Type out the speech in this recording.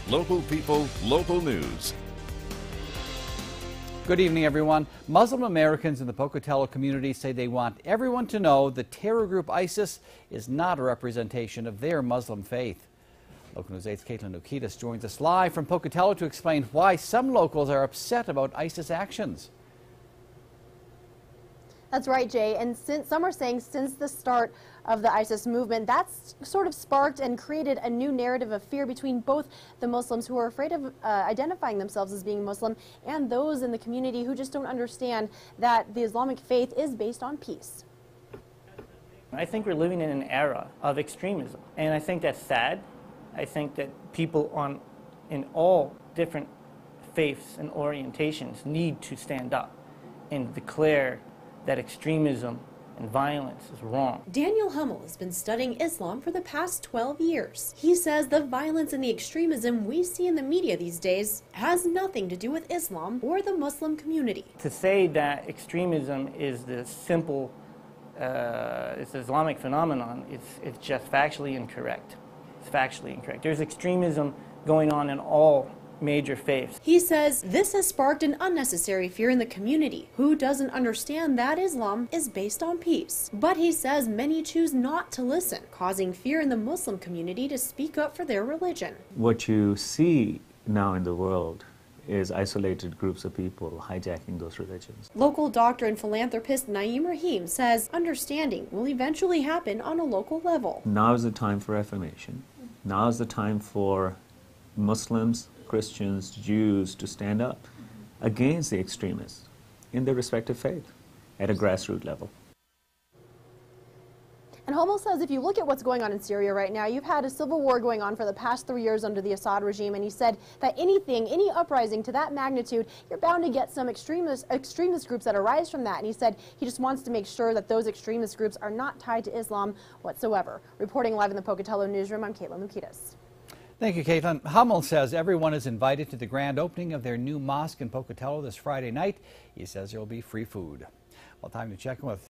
Local people, local news. Good evening, everyone. Muslim Americans in the Pocatello community say they want everyone to know the terror group ISIS is not a representation of their Muslim faith. Local News 8's Caitlin Nukitas joins us live from Pocatello to explain why some locals are upset about ISIS actions. That's right, Jay. And some are saying since the start of the ISIS movement, that's sort of sparked and created a new narrative of fear between both the Muslims who are afraid of identifying themselves as being Muslim and those in the community who just don't understand that the Islamic faith is based on peace. I think we're living in an era of extremism, and I think that's sad. I think that people in all different faiths and orientations need to stand up and declare that extremism and violence is wrong. Daniel Hummel has been studying Islam for the past 12 years. He says the violence and the extremism we see in the media these days has nothing to do with Islam or the Muslim community. To say that extremism is this simple, it's an Islamic phenomenon, it's just factually incorrect. It's factually incorrect. There's extremism going on in all major faiths. He says this has sparked an unnecessary fear in the community, who doesn't understand that Islam is based on peace. But he says many choose not to listen, causing fear in the Muslim community to speak up for their religion. What you see now in the world is isolated groups of people hijacking those religions. Local doctor and philanthropist Naeem Rahim says understanding will eventually happen on a local level. Now is the time for reformation. Now is the time for Muslims, Christians, Jews to stand up against the extremists in their respective faith at a grassroots level. And Hummel says if you look at what's going on in Syria right now, you've had a civil war going on for the past 3 years under the Assad regime, and he said that any uprising to that magnitude, you're bound to get some extremist groups that arise from that. And he said he just wants to make sure that those extremist groups are not tied to Islam whatsoever. Reporting live in the Pocatello newsroom, I'm Caitlin Nukitas. Thank you, Caitlin. Hummel says everyone is invited to the grand opening of their new mosque in Pocatello this Friday night. He says there will be free food. Well, time to check in with